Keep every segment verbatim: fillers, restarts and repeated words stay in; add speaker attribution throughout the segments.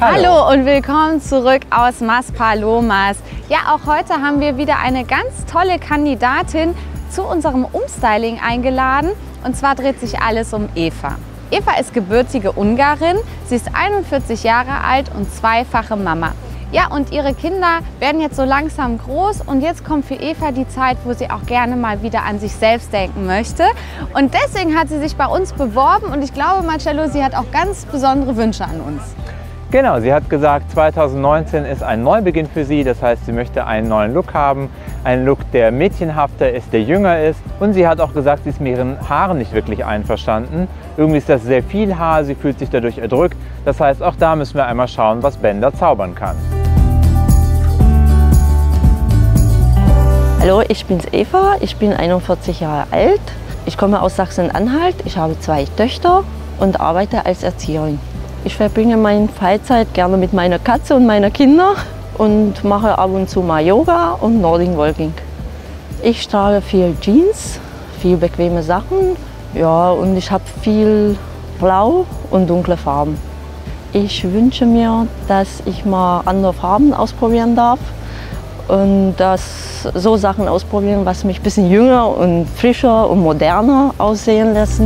Speaker 1: Hallo.
Speaker 2: Hallo und willkommen zurück aus Maspalomas. Ja, auch heute haben wir wieder eine ganz tolle Kandidatin zu unserem Umstyling eingeladen. Und zwar dreht sich alles um Eva. Eva ist gebürtige Ungarin, sie ist einundvierzig Jahre alt und zweifache Mama. Ja, und ihre Kinder werden jetzt so langsam groß und jetzt kommt für Eva die Zeit, wo sie auch gerne mal wieder an sich selbst denken möchte. Und deswegen hat sie sich bei uns beworben und ich glaube, Marcello, sie hat auch ganz besondere Wünsche an uns.
Speaker 1: Genau, sie hat gesagt, zweitausendneunzehn ist ein Neubeginn für sie. Das heißt, sie möchte einen neuen Look haben. Einen Look, der mädchenhafter ist, der jünger ist. Und sie hat auch gesagt, sie ist mit ihren Haaren nicht wirklich einverstanden. Irgendwie ist das sehr viel Haar, sie fühlt sich dadurch erdrückt. Das heißt, auch da müssen wir einmal schauen, was Ben da zaubern kann.
Speaker 3: Hallo, ich bin's Eva, ich bin einundvierzig Jahre alt. Ich komme aus Sachsen-Anhalt, ich habe zwei Töchter und arbeite als Erzieherin. Ich verbringe meine Freizeit gerne mit meiner Katze und meiner Kinder und mache ab und zu mal Yoga und Nordic Walking. Ich trage viel Jeans, viel bequeme Sachen, ja, und ich habe viel Blau und dunkle Farben. Ich wünsche mir, dass ich mal andere Farben ausprobieren darf und dass so Sachen ausprobieren, was mich ein bisschen jünger und frischer und moderner aussehen lassen.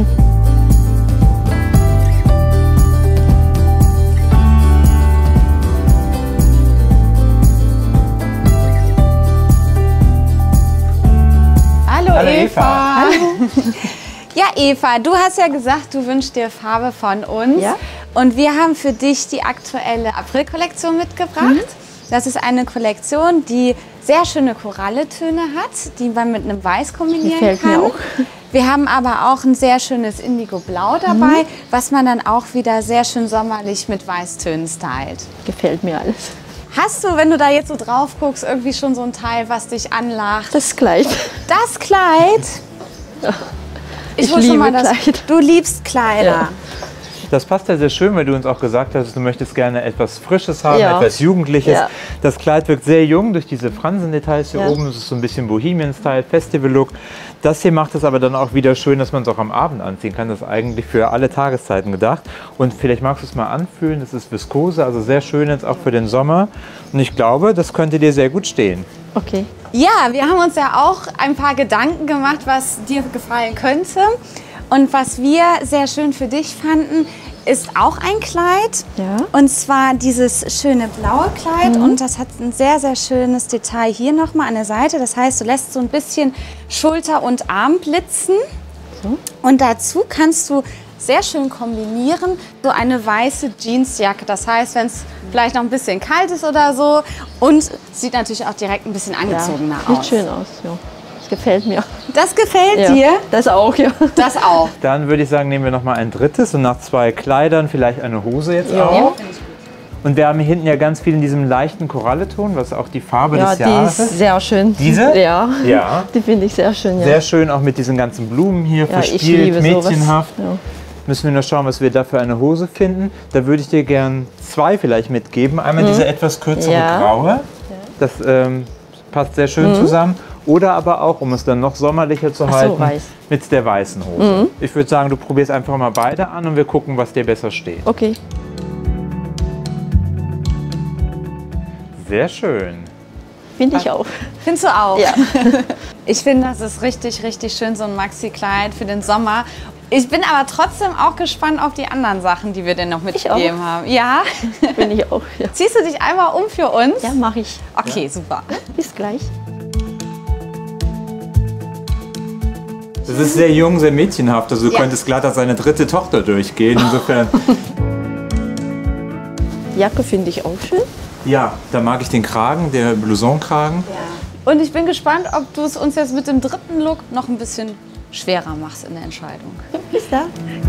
Speaker 2: Hallo Eva. Hallo. Ja, Eva, du hast ja gesagt, du wünschst dir Farbe von uns.
Speaker 3: Ja.
Speaker 2: Und wir haben für dich die aktuelle April-Kollektion mitgebracht. Mhm. Das ist eine Kollektion, die sehr schöne Koralletöne hat, die man mit einem Weiß kombinieren
Speaker 3: Gefällt
Speaker 2: kann.
Speaker 3: mir auch.
Speaker 2: Wir haben aber auch ein sehr schönes Indigo-Blau dabei, mhm. was man dann auch wieder sehr schön sommerlich mit Weißtönen stylt.
Speaker 3: Gefällt mir alles.
Speaker 2: Hast du, wenn du da jetzt so drauf guckst, irgendwie schon so ein Teil, was dich anlacht?
Speaker 3: Das Kleid.
Speaker 2: Das Kleid?
Speaker 3: Ja.
Speaker 2: Ich,
Speaker 3: Ich
Speaker 2: schon
Speaker 3: liebe
Speaker 2: mal das,
Speaker 3: Kleid.
Speaker 2: Du liebst Kleider.
Speaker 3: Ja.
Speaker 1: Das passt ja sehr schön, weil du uns auch gesagt hast, du möchtest gerne etwas Frisches haben,
Speaker 3: Ja.
Speaker 1: etwas Jugendliches.
Speaker 3: Ja.
Speaker 1: Das Kleid wirkt sehr jung durch diese Fransendetails hier
Speaker 3: Ja.
Speaker 1: oben. Das ist so ein bisschen Bohemian-Style, Festival-Look. Das hier macht es aber dann auch wieder schön, dass man es auch am Abend anziehen kann. Das ist eigentlich für alle Tageszeiten gedacht. Und vielleicht magst du es mal anfühlen. Das ist Viskose, also sehr schön jetzt auch für den Sommer. Und ich glaube, das könnte dir sehr gut stehen.
Speaker 3: Okay.
Speaker 2: Ja, wir haben uns ja auch ein paar Gedanken gemacht, was dir gefallen könnte. Und was wir sehr schön für dich fanden, ist auch ein Kleid.
Speaker 3: Ja.
Speaker 2: Und zwar dieses schöne blaue Kleid.
Speaker 3: Mhm.
Speaker 2: Und das hat ein sehr, sehr schönes Detail hier nochmal an der Seite. Das heißt, du lässt so ein bisschen Schulter und Arm blitzen.
Speaker 3: So.
Speaker 2: Und dazu kannst du sehr schön kombinieren, so eine weiße Jeansjacke. Das heißt, wenn es vielleicht noch ein bisschen kalt ist oder so. Und sieht natürlich auch direkt ein bisschen angezogener
Speaker 3: ja.
Speaker 2: aus.
Speaker 3: Sieht schön aus, ja. Das gefällt mir.
Speaker 2: Das gefällt
Speaker 3: Ja.
Speaker 2: dir?
Speaker 3: Das auch, ja.
Speaker 2: Das auch.
Speaker 1: Dann würde ich sagen, nehmen wir noch mal ein drittes und nach zwei Kleidern vielleicht eine Hose jetzt
Speaker 3: Ja.
Speaker 1: auch. Und wir haben hier hinten ja ganz viel in diesem leichten Koralleton, was auch die Farbe
Speaker 3: Ja,
Speaker 1: des
Speaker 3: die
Speaker 1: Jahres
Speaker 3: ist
Speaker 1: ist.
Speaker 3: sehr schön.
Speaker 1: Diese?
Speaker 3: Ja.
Speaker 1: Ja.
Speaker 3: Die finde ich sehr schön, ja.
Speaker 1: Sehr schön, auch mit diesen ganzen Blumen hier,
Speaker 3: ja, ich
Speaker 1: verspielt,
Speaker 3: liebe sowas.
Speaker 1: mädchenhaft.
Speaker 3: Ja.
Speaker 1: Müssen wir nur schauen, was wir da für eine Hose finden. Da würde ich dir gern zwei vielleicht mitgeben. Einmal mhm. diese etwas kürzere
Speaker 3: Ja.
Speaker 1: graue. Das ähm, passt sehr schön mhm. zusammen. Oder aber auch, um es dann noch sommerlicher zu
Speaker 3: Ach so,
Speaker 1: halten,
Speaker 3: weiß.
Speaker 1: mit der weißen Hose.
Speaker 3: Mhm.
Speaker 1: Ich würde sagen, du probierst einfach mal beide an und wir gucken, was dir besser steht.
Speaker 3: Okay.
Speaker 1: Sehr schön.
Speaker 3: Finde ich auch.
Speaker 2: Findest du auch?
Speaker 3: Ja.
Speaker 2: Ich finde, das ist richtig, richtig schön, so ein Maxi-Kleid für den Sommer. Ich bin aber trotzdem auch gespannt auf die anderen Sachen, die wir dir noch mitgegeben haben. Ja?
Speaker 3: Finde ich auch, ja.
Speaker 2: Ziehst du dich einmal um für uns?
Speaker 3: Ja, mache ich.
Speaker 2: Okay,
Speaker 1: Ja.
Speaker 2: super.
Speaker 3: Bis gleich.
Speaker 1: Das ist sehr jung, sehr mädchenhaft. Also du
Speaker 2: Ja.
Speaker 1: könntest glatt als eine dritte Tochter durchgehen. Insofern,
Speaker 3: Die Jacke finde ich auch schön.
Speaker 1: ja, da mag ich den Kragen, der Blouson-Kragen.
Speaker 2: Und ich bin gespannt, ob du es uns jetzt mit dem dritten Look noch ein bisschen schwerer machst in der Entscheidung.
Speaker 3: Bis da.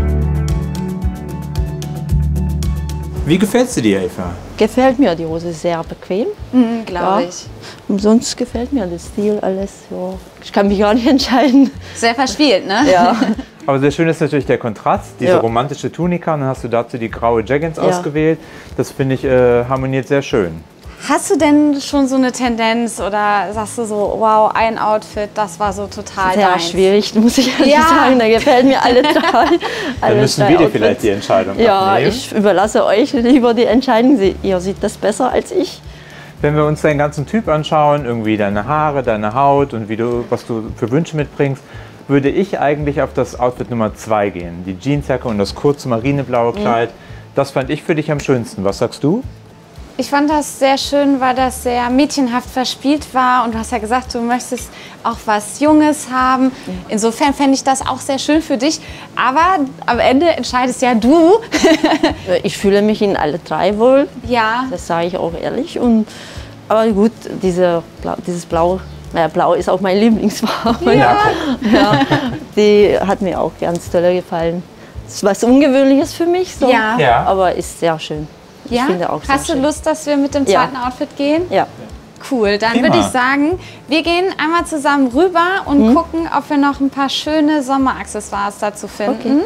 Speaker 1: Wie gefällt sie dir, Eva?
Speaker 3: Gefällt mir die Hose sehr bequem.
Speaker 2: Mhm, glaube
Speaker 3: Ja.
Speaker 2: ich.
Speaker 3: Und sonst gefällt mir der Stil alles. Ja. Ich kann mich gar nicht entscheiden.
Speaker 2: Sehr verspielt, ne?
Speaker 3: Ja.
Speaker 1: Aber sehr schön ist natürlich der Kontrast, diese
Speaker 3: Ja.
Speaker 1: romantische Tunika. Dann hast du dazu die graue Jeggings
Speaker 3: Ja.
Speaker 1: ausgewählt. Das finde ich äh, harmoniert sehr schön.
Speaker 2: Hast du denn schon so eine Tendenz oder sagst du so, wow, ein Outfit, das war so total
Speaker 3: Sehr
Speaker 2: deins?
Speaker 3: schwierig, muss ich ehrlich
Speaker 2: Ja.
Speaker 3: sagen. Da gefällt mir alle drei.
Speaker 1: Dann
Speaker 3: alle
Speaker 1: müssen
Speaker 3: drei
Speaker 1: wir dir
Speaker 3: Outfits.
Speaker 1: vielleicht die Entscheidung
Speaker 3: Ja,
Speaker 1: abnehmen.
Speaker 3: ich überlasse euch lieber die Entscheidung. Sie- Ihr seht das besser als ich.
Speaker 1: Wenn wir uns deinen ganzen Typ anschauen, irgendwie deine Haare, deine Haut und wie du, was du für Wünsche mitbringst, würde ich eigentlich auf das Outfit Nummer zwei gehen. Die Jeansjacke und das kurze marineblaue Kleid. Das fand ich für dich am schönsten. Was sagst du?
Speaker 2: Ich fand das sehr schön, weil das sehr mädchenhaft verspielt war und du hast ja gesagt, du möchtest auch was Junges haben. Insofern fände ich das auch sehr schön für dich. Aber am Ende entscheidest ja du.
Speaker 3: Ich fühle mich in alle drei wohl.
Speaker 2: Ja.
Speaker 3: Das sage ich auch ehrlich. Und, aber gut, diese Blau, dieses Blau, naja, Blau ist auch mein Lieblingsfarbe.
Speaker 2: Ja.
Speaker 3: Ja, die hat mir auch ganz toll gefallen. Das ist was Ungewöhnliches für mich, so,
Speaker 2: Ja.
Speaker 1: Ja.
Speaker 3: aber ist sehr schön. Ich
Speaker 2: Ja?
Speaker 3: finde auch sehr
Speaker 2: Hast du
Speaker 3: schön.
Speaker 2: Lust, dass wir mit dem
Speaker 3: Ja.
Speaker 2: zweiten Outfit gehen?
Speaker 3: Ja.
Speaker 2: Cool, dann
Speaker 1: Prima.
Speaker 2: würde ich sagen, wir gehen einmal zusammen rüber und gucken, ob wir noch ein paar schöne Sommeraccessoires dazu finden.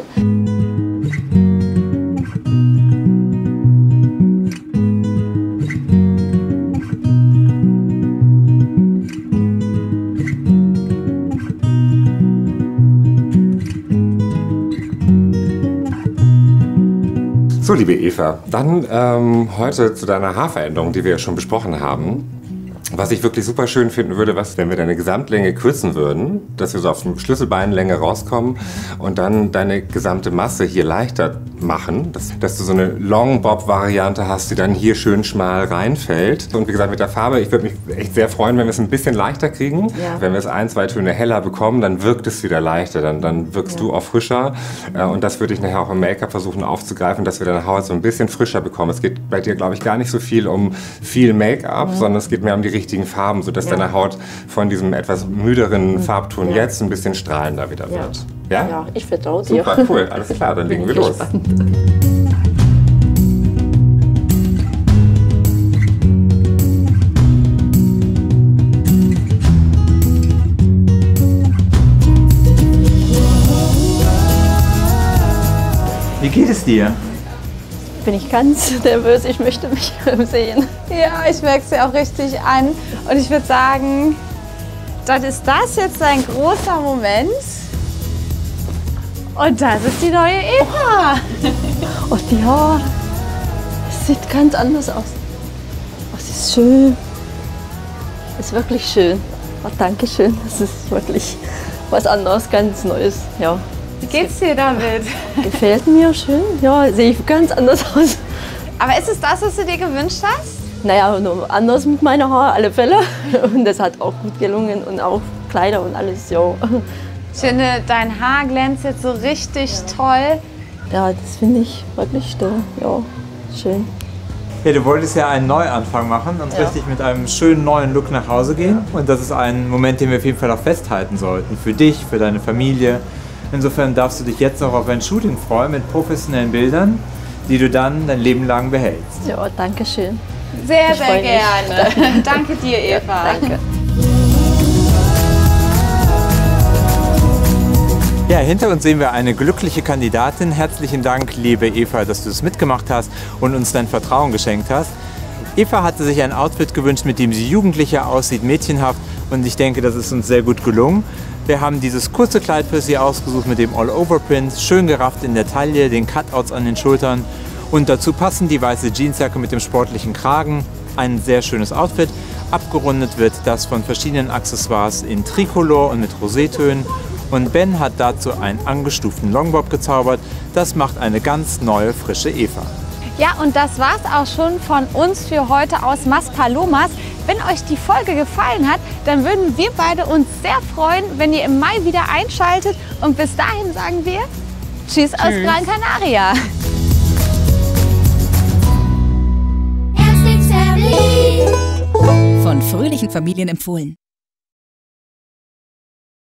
Speaker 4: So, liebe Eva, dann ähm, heute zu deiner Haarveränderung, die wir ja schon besprochen haben. Was ich wirklich super schön finden würde, was, wenn wir deine Gesamtlänge kürzen würden, dass wir so auf Schlüsselbeinlänge rauskommen und dann deine gesamte Masse hier leichter machen, dass, dass du so eine Long-Bob-Variante hast, die dann hier schön schmal reinfällt. Und wie gesagt, mit der Farbe, ich würde mich echt sehr freuen, wenn wir es ein bisschen leichter kriegen.
Speaker 3: Ja.
Speaker 4: Wenn wir es ein, zwei Töne heller bekommen, dann wirkt es wieder leichter, dann, dann wirkst du auch frischer. Äh, Und das würde ich nachher auch im Make-up versuchen aufzugreifen, dass wir deine Haut so ein bisschen frischer bekommen. Es geht bei dir, glaube ich, gar nicht so viel um viel Make-up,
Speaker 3: Mhm.
Speaker 4: sondern es geht mehr um die richtigen Farben, sodass
Speaker 3: Ja.
Speaker 4: deine Haut von diesem etwas müderen Farbton
Speaker 3: Ja.
Speaker 4: jetzt ein bisschen strahlender wieder
Speaker 3: Ja.
Speaker 4: wird. Ja?
Speaker 3: Ja, ich vertraue dir.
Speaker 4: Super, cool. Alles klar, dann legen wir
Speaker 3: Bin
Speaker 4: los.
Speaker 3: gespannt.
Speaker 1: Wie geht es dir?
Speaker 3: Bin ich ganz nervös, ich möchte mich sehen.
Speaker 2: Ja, ich merke es ja auch richtig an. Und ich würde sagen, dann ist das jetzt ein großer Moment. Und das ist die neue Eva.
Speaker 3: Oh, die Haare. Es sieht ganz anders aus. Oh, es ist schön. Es ist wirklich schön. Oh, danke schön. Das ist wirklich was anderes, ganz Neues. Ja,
Speaker 2: Wie geht's dir damit?
Speaker 3: gefällt mir schön. Ja, sehe ich ganz anders aus.
Speaker 2: Aber ist es das, was du dir gewünscht hast?
Speaker 3: Naja, nur anders mit meiner Haare, alle Fälle. Und das hat auch gut gelungen und auch Kleider und alles. Ja,
Speaker 2: Ich finde, dein Haar glänzt jetzt so richtig toll.
Speaker 3: ja das finde ich wirklich toll. Ja, schön.
Speaker 1: Ja, du wolltest ja einen Neuanfang machen und
Speaker 3: Ja.
Speaker 1: richtig mit einem schönen neuen Look nach Hause gehen. Und das ist ein Moment, den wir auf jeden Fall auch festhalten sollten. Für dich, für deine Familie. Insofern darfst du dich jetzt auch auf ein Shooting freuen mit professionellen Bildern, die du dann dein Leben lang behältst.
Speaker 3: Ja, danke schön.
Speaker 2: Sehr,
Speaker 3: Ich
Speaker 2: sehr
Speaker 3: freu mich.
Speaker 2: gerne. Danke dir, Eva.
Speaker 3: Danke.
Speaker 1: Ja, hinter uns sehen wir eine glückliche Kandidatin. Herzlichen Dank, liebe Eva, dass du es mitgemacht hast und uns dein Vertrauen geschenkt hast. Eva hatte sich ein Outfit gewünscht, mit dem sie jugendlicher aussieht, mädchenhaft. Und ich denke, das ist uns sehr gut gelungen. Wir haben dieses kurze Kleid für sie ausgesucht mit dem All-Over-Print, schön gerafft in der Taille, den Cutouts an den Schultern. Und dazu passen die weiße Jeansjacke mit dem sportlichen Kragen. Ein sehr schönes Outfit. Abgerundet wird das von verschiedenen Accessoires in Tricolor und mit Rosétönen. Und Ben hat dazu einen angestuften Longbob gezaubert. Das macht eine ganz neue, frische Eva.
Speaker 2: Ja, und das war's auch schon von uns für heute aus Maspalomas. Wenn euch die Folge gefallen hat, dann würden wir beide uns sehr freuen, wenn ihr im Mai wieder einschaltet. Und bis dahin sagen wir Tschüss, aus Gran Canaria.
Speaker 5: Von fröhlichen Familien empfohlen.